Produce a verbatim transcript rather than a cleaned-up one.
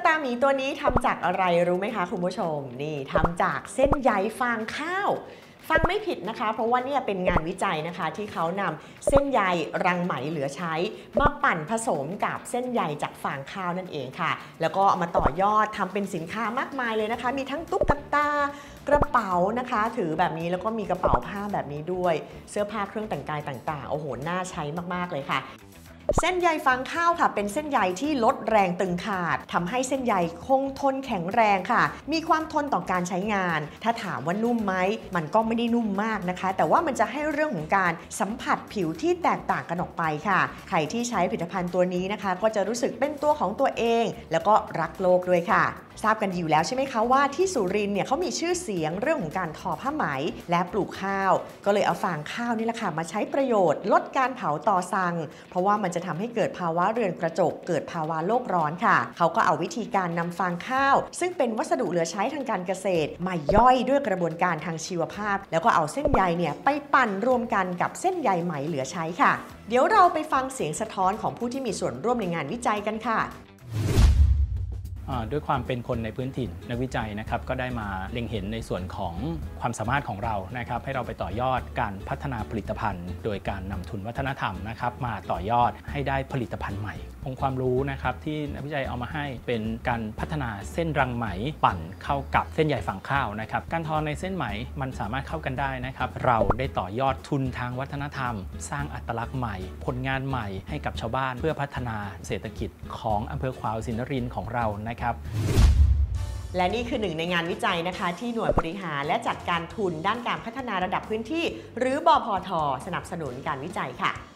ตาหมีตัวนี้ทำจากอะไรรู้ไหมคะคุณผู้ชมนี่ทำจากเส้นใยฟางข้าวฟังไม่ผิดนะคะเพราะว่าเนี่ยเป็นงานวิจัยนะคะที่เขานำเส้นใยรังไหมเหลือใช้มาปั่นผสมกับเส้นใยจากฟางข้าวนั่นเองค่ะแล้วก็เอามาต่อยอดทำเป็นสินค้ามากมายเลยนะคะมีทั้งตุ๊กตากระเป๋านะคะถือแบบนี้แล้วก็มีกระเป๋าผ้าแบบนี้ด้วยเสื้อผ้าเครื่องแต่งกายต่างๆโอ้โหน่าใช้มากๆเลยค่ะเส้นใยฟางข้าวค่ะเป็นเส้นใยที่ลดแรงตึงขาดทำให้เส้นใยคงทนแข็งแรงค่ะมีความทนต่อการใช้งานถ้าถามว่านุ่มไหมมันก็ไม่ได้นุ่มมากนะคะแต่ว่ามันจะให้เรื่องของการสัมผัสผิวที่แตกต่างกันออกไปค่ะใครที่ใช้ผลิตภัณฑ์ตัวนี้นะคะก็จะรู้สึกเป็นตัวของตัวเองแล้วก็รักโลกด้วยค่ะทราบกันอยู่แล้วใช่ไหมคะว่าที่สุรินทร์เนี่ยเขามีชื่อเสียงเรื่องของการทอผ้าไหมและปลูกข้าวก็เลยเอาฟางข้าวนี่แหละค่ะมาใช้ประโยชน์ลดการเผาตอซังเพราะว่ามันจะทำให้เกิดภาวะเรือนกระจกเกิดภาวะโลกร้อนค่ะเขาก็เอาวิธีการนำฟางข้าวซึ่งเป็นวัสดุเหลือใช้ทางการเกษตรมาย่อยด้วยกระบวนการทางชีวภาพแล้วก็เอาเส้นใยเนี่ยไปปั่นรวมกันกับเส้นใยไหมเหลือใช้ค่ะเดี๋ยวเราไปฟังเสียงสะท้อนของผู้ที่มีส่วนร่วมในงานวิจัยกันค่ะด้วยความเป็นคนในพื้นถิ่นนักวิจัยนะครับก็ได้มาเล็งเห็นในส่วนของความสามารถของเรานะครับให้เราไปต่อยอดการพัฒนาผลิตภัณฑ์ โดยการนำทุนวัฒนธรรมนะครับมาต่อยอดให้ได้ผลิตภัณฑ์ใหม่องค์ความรู้นะครับที่นักวิจัยเอามาให้เป็นการพัฒนาเส้นรังไหมปั่นเข้ากับเส้นใยฟางข้าวนะครับการทอในเส้นไหมมันสามารถเข้ากันได้นะครับเราได้ต่อยอดทุนทางวัฒนธรรมสร้างอัตลักษณ์ใหม่ผลงานใหม่ให้กับชาวบ้านเพื่อพัฒนาเศรษฐกิจของอำเภอขวาวสินนรินทร์ของเรานะครับและนี่คือหนึ่งในงานวิจัยนะคะที่หน่วยบริหารและจัดการทุนด้านการพัฒนาระดับพื้นที่หรือบพท.สนับสนุนการวิจัยค่ะ